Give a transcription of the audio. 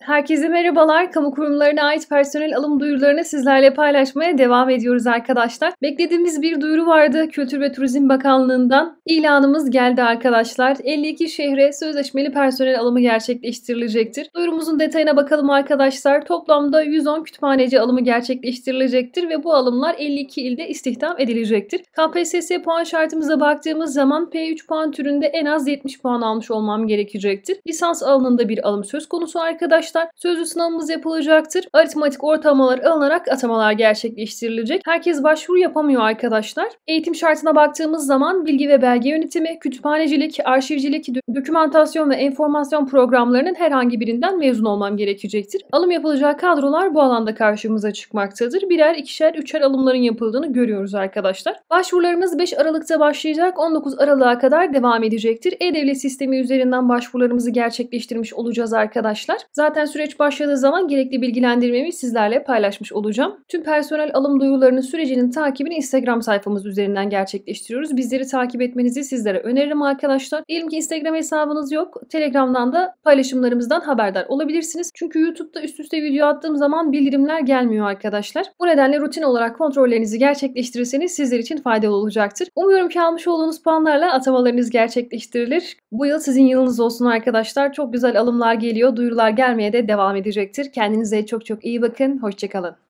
Herkese merhabalar. Kamu kurumlarına ait personel alım duyurularını sizlerle paylaşmaya devam ediyoruz arkadaşlar. Beklediğimiz bir duyuru vardı Kültür ve Turizm Bakanlığı'ndan. İlanımız geldi arkadaşlar. 52 şehre sözleşmeli personel alımı gerçekleştirilecektir. Duyurumuzun detayına bakalım arkadaşlar. Toplamda 110 kütüphaneci alımı gerçekleştirilecektir ve bu alımlar 52 ilde istihdam edilecektir. KPSS puan şartımıza baktığımız zaman P3 puan türünde en az 70 puan almış olmam gerekecektir. Lisans alanında bir alım söz konusu arkadaşlar. Sözlü sınavımız yapılacaktır. Aritmatik ortalamalar alınarak atamalar gerçekleştirilecek. Herkes başvuru yapamıyor arkadaşlar. Eğitim şartına baktığımız zaman bilgi ve belge yönetimi, kütüphanecilik, arşivcilik, dokümantasyon ve enformasyon programlarının herhangi birinden mezun olmam gerekecektir. Alım yapılacak kadrolar bu alanda karşımıza çıkmaktadır. Birer, ikişer, üçer alımların yapıldığını görüyoruz arkadaşlar. Başvurularımız 5 Aralık'ta başlayacak, 19 Aralık'a kadar devam edecektir. E-Devlet sistemi üzerinden başvurularımızı gerçekleştirmiş olacağız arkadaşlar. Zaten süreç başladığı zaman gerekli bilgilendirmemi sizlerle paylaşmış olacağım. Tüm personel alım duyurularının sürecinin takibini Instagram sayfamız üzerinden gerçekleştiriyoruz. Bizleri takip etmenizi sizlere öneririm arkadaşlar. Diyelim ki Instagram hesabınız yok. Telegram'dan da paylaşımlarımızdan haberdar olabilirsiniz. Çünkü YouTube'da üst üste video attığım zaman bildirimler gelmiyor arkadaşlar. Bu nedenle rutin olarak kontrollerinizi gerçekleştirirseniz sizler için faydalı olacaktır. Umuyorum ki almış olduğunuz puanlarla atamalarınız gerçekleştirilir. Bu yıl sizin yılınız olsun arkadaşlar. Çok güzel alımlar geliyor. Duyurular gelmeye de devam edecektir. Kendinize çok çok iyi bakın. Hoşça kalın.